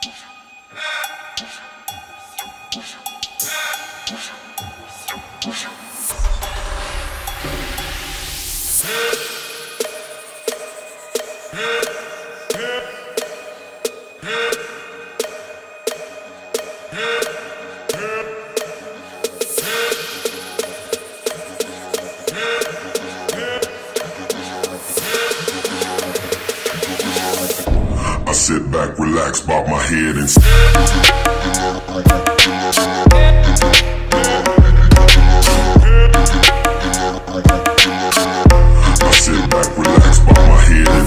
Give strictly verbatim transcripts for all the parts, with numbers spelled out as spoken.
I sit back, relax, bob my head and I sit back, relax, bob my head and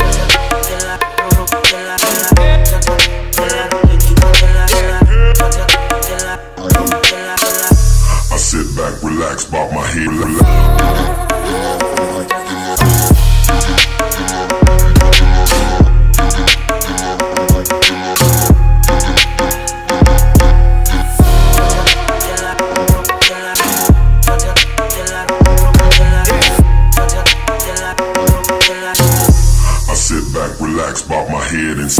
I sit back, relax, bob my head. Relax, bob my head and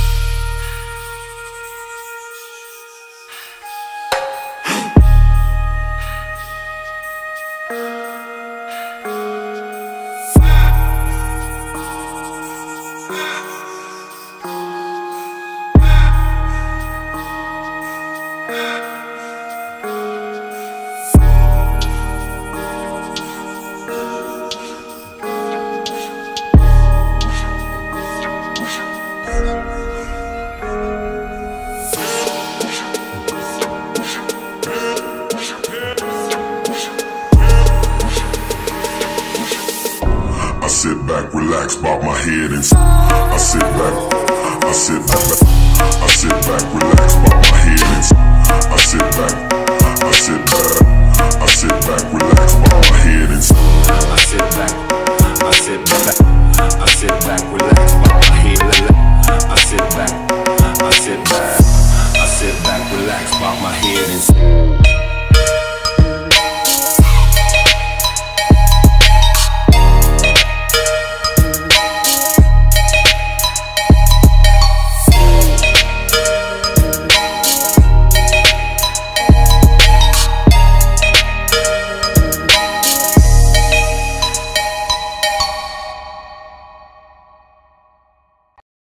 I sit back, relax, bob my head and I sit back, I sit back, I sit back, relax, bob my head and I sit back, I sit back, I sit back, relax, bob my head and I sit back, I sit back, I sit back, relax, bob my head. I sit back, I sit back, I sit back, relax, bob my head and